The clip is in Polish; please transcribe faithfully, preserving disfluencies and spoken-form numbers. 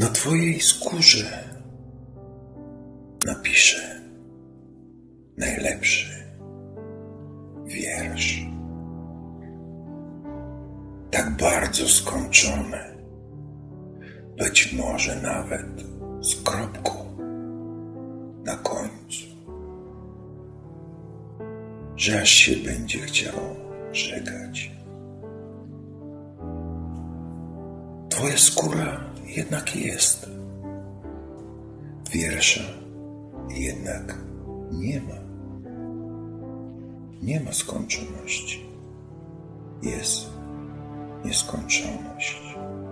Na twojej skórze napiszę najlepszy wiersz. Tak bardzo skończony, być może nawet z kropką na końcu, że aż się będzie chciało żegać. Twoja skóra jednak jest, wiersza jednak nie ma. Nie ma skończoności, jest nieskończoność.